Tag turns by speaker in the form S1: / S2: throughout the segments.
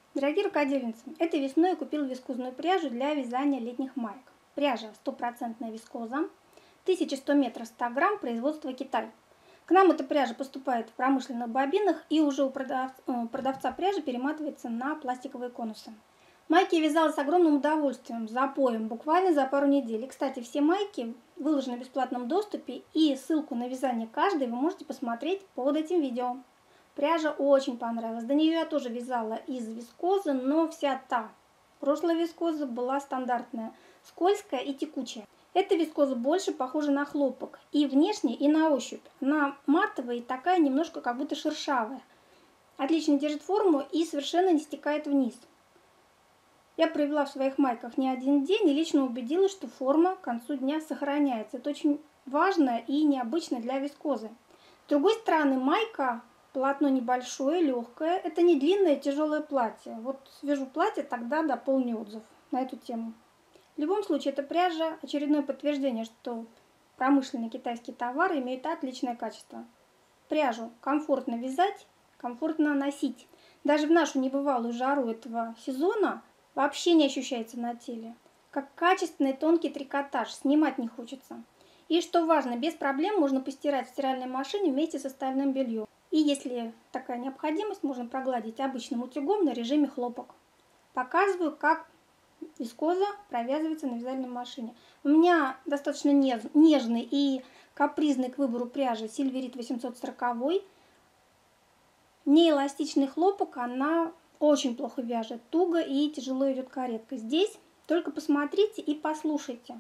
S1: Дорогие рукодельницы, этой весной я купила вискозную пряжу для вязания летних маек. Пряжа стопроцентная вискоза, 1100 метров 100 грамм, производство Китай. К нам эта пряжа поступает в промышленных бобинах и уже у продавца пряжи перематывается на пластиковые конусы. Майки я вязала с огромным удовольствием, запоем, буквально за пару недель. И, кстати, все майки выложены в бесплатном доступе, и ссылку на вязание каждой вы можете посмотреть под этим видео. Пряжа очень понравилась. До нее я тоже вязала из вискозы, но вся та прошлая вискоза была стандартная, скользкая и текучая. Эта вискоза больше похожа на хлопок и внешне, и на ощупь. Она матовая и такая немножко как будто шершавая. Отлично держит форму и совершенно не стекает вниз. Я провела в своих майках не один день и лично убедилась, что форма к концу дня сохраняется. Это очень важно и необычно для вискозы. С другой стороны, майка, полотно небольшое, легкое. Это не длинное тяжелое платье. Вот свяжу платье, тогда дополню отзыв на эту тему. В любом случае, эта пряжа очередное подтверждение, что промышленные китайские товары имеют отличное качество. Пряжу комфортно вязать, комфортно носить. Даже в нашу небывалую жару этого сезона вообще не ощущается на теле. Как качественный тонкий трикотаж, снимать не хочется. И что важно, без проблем можно постирать в стиральной машине вместе с остальным бельем. И если такая необходимость, можно прогладить обычным утюгом на режиме хлопок. Показываю, как вискоза провязывается на вязальной машине. У меня достаточно нежный и капризный к выбору пряжи Сильверит 840. Неэластичный хлопок, она очень плохо вяжет, туго и тяжело идет каретка. Здесь только посмотрите и послушайте.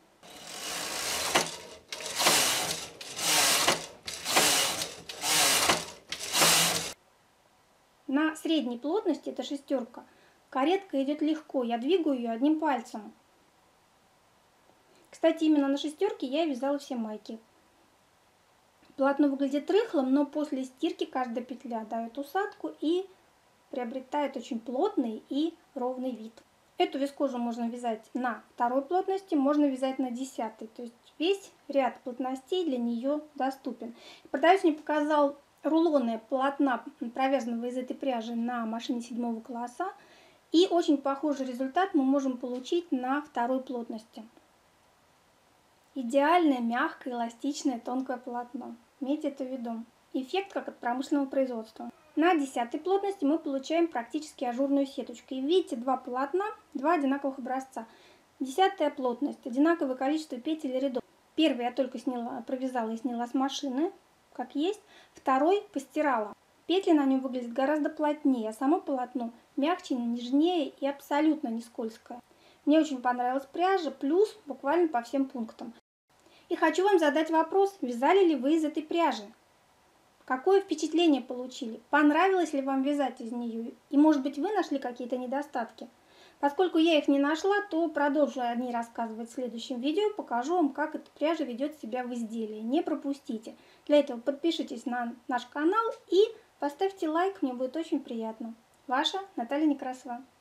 S1: На средней плотности, это шестерка, каретка идет легко, я двигаю ее одним пальцем. Кстати, именно на шестерке я вязала все майки. Полотно выглядит рыхлым, но после стирки каждая петля дает усадку и приобретает очень плотный и ровный вид. Эту вискозу можно вязать на второй плотности, можно вязать на 10-й. То есть весь ряд плотностей для нее доступен. Продавец мне показал рулоны полотна, провязанного из этой пряжи на машине 7 класса. И очень похожий результат мы можем получить на второй плотности. Идеальное, мягкое, эластичное, тонкое полотно. Имейте это в виду. Эффект как от промышленного производства. На 10-й плотности мы получаем практически ажурную сеточку. И видите, два полотна, два одинаковых образца. 10-я плотность, одинаковое количество петель и рядов. Первый я только провязала и сняла с машины, как есть. Второй постирала. Петли на нем выглядят гораздо плотнее, а само полотно мягче, нежнее и абсолютно не скользкое. Мне очень понравилась пряжа, плюс буквально по всем пунктам. И хочу вам задать вопрос, вязали ли вы из этой пряжи? Какое впечатление получили? Понравилось ли вам вязать из нее? И может быть вы нашли какие-то недостатки? Поскольку я их не нашла, то продолжу о ней рассказывать в следующем видео. Покажу вам, как эта пряжа ведет себя в изделии. Не пропустите. Для этого подпишитесь на наш канал и поставьте лайк, мне будет очень приятно. Ваша Наталья Некрасова.